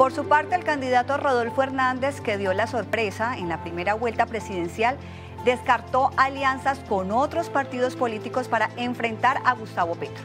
Por su parte, el candidato Rodolfo Hernández, que dio la sorpresa en la primera vuelta presidencial, descartó alianzas con otros partidos políticos para enfrentar a Gustavo Petro.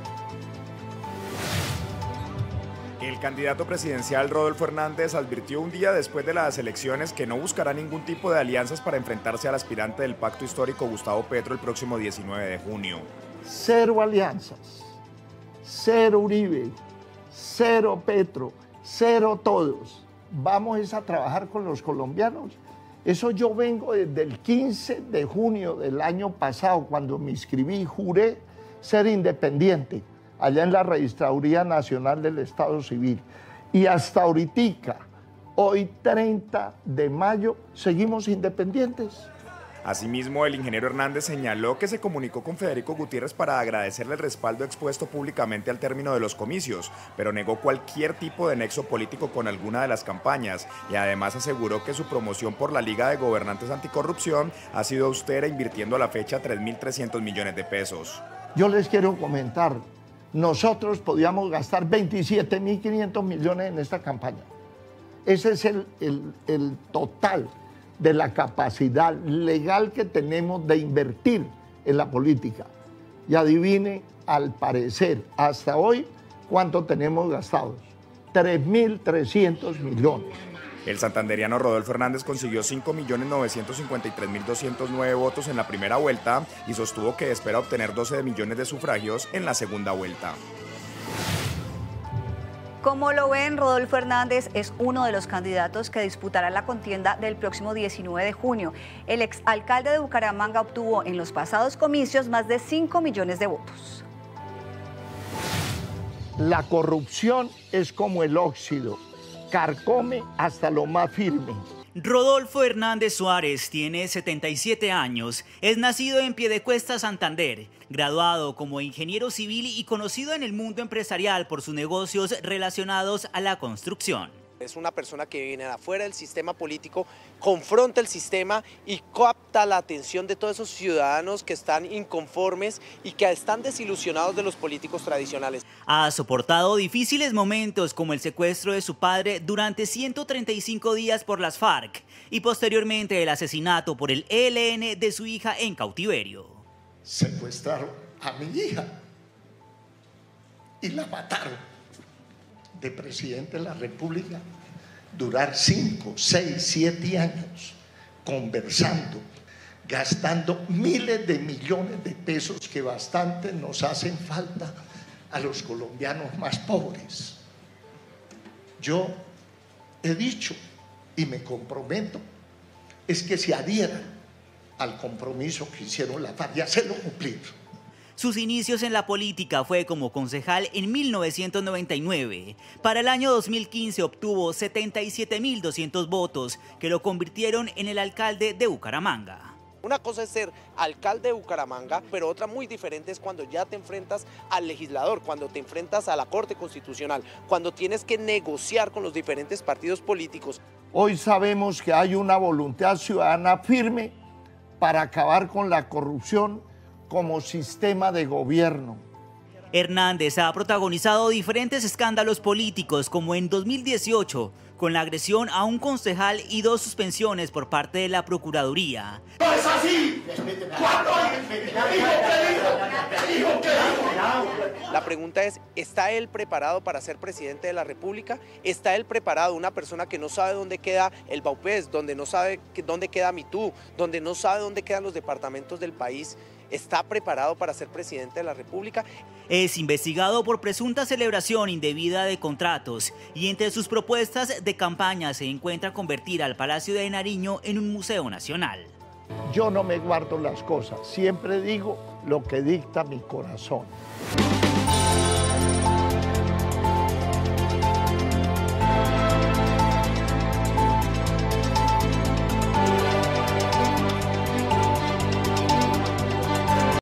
El candidato presidencial Rodolfo Hernández advirtió un día después de las elecciones que no buscará ningún tipo de alianzas para enfrentarse al aspirante del pacto histórico Gustavo Petro el próximo 19 de junio. Cero alianzas, cero Uribe, cero Petro, cero todos. Vamos a trabajar con los colombianos. Eso yo vengo desde el 15 de junio del año pasado, cuando me inscribí, juré ser independiente allá en la Registraduría Nacional del Estado Civil. Y hasta ahorita, hoy 30 de mayo, seguimos independientes. Asimismo, el ingeniero Hernández señaló que se comunicó con Federico Gutiérrez para agradecerle el respaldo expuesto públicamente al término de los comicios, pero negó cualquier tipo de nexo político con alguna de las campañas y además aseguró que su promoción por la Liga de Gobernantes Anticorrupción ha sido austera, invirtiendo a la fecha 3.300 millones de pesos. Yo les quiero comentar, nosotros podíamos gastar 27.500 millones en esta campaña. Ese es el total de la capacidad legal que tenemos de invertir en la política. Y adivine, al parecer, hasta hoy, ¿cuánto tenemos gastados? 3.300 millones. El santanderiano Rodolfo Hernández consiguió 5.953.209 votos en la primera vuelta y sostuvo que espera obtener 12 millones de sufragios en la segunda vuelta. Como lo ven, Rodolfo Hernández es uno de los candidatos que disputará la contienda del próximo 19 de junio. El exalcalde de Bucaramanga obtuvo en los pasados comicios más de 5 millones de votos. La corrupción es como el óxido, carcome hasta lo más firme. Rodolfo Hernández Suárez tiene 77 años, es nacido en Piedecuesta, Santander, graduado como ingeniero civil y conocido en el mundo empresarial por sus negocios relacionados a la construcción. Es una persona que viene de afuera del sistema político, confronta el sistema y capta la atención de todos esos ciudadanos que están inconformes y que están desilusionados de los políticos tradicionales. Ha soportado difíciles momentos como el secuestro de su padre durante 135 días por las FARC y posteriormente el asesinato por el ELN de su hija en cautiverio. Secuestraron a mi hija y la mataron. De presidente de la República, durar 5, 6, 7 años conversando, gastando miles de millones de pesos que bastante nos hacen falta a los colombianos más pobres. Yo he dicho y me comprometo es que se adhieran al compromiso que hicieron la FARC y hacerlo cumplir. Sus inicios en la política fue como concejal en 1999. Para el año 2015 obtuvo 77.200 votos que lo convirtieron en el alcalde de Bucaramanga. Una cosa es ser alcalde de Bucaramanga, pero otra muy diferente es cuando ya te enfrentas al legislador, cuando te enfrentas a la Corte Constitucional, cuando tienes que negociar con los diferentes partidos políticos. Hoy sabemos que hay una voluntad ciudadana firme para acabar con la corrupción como sistema de gobierno. Hernández ha protagonizado diferentes escándalos políticos, como en 2018, con la agresión a un concejal y 2 suspensiones por parte de la Procuraduría. ¡No es así! ¿Cuándo dijo que La pregunta es, ¿está él preparado para ser presidente de la República? ¿Está él preparado, una persona que no sabe dónde queda el Baupés, donde no sabe dónde queda Mitú, donde no sabe dónde quedan los departamentos del país? ¿Está preparado para ser presidente de la República? Es investigado por presunta celebración indebida de contratos y entre sus propuestas de campaña se encuentra convertir al Palacio de Nariño en un museo nacional. Yo no me guardo las cosas, siempre digo lo que dicta mi corazón.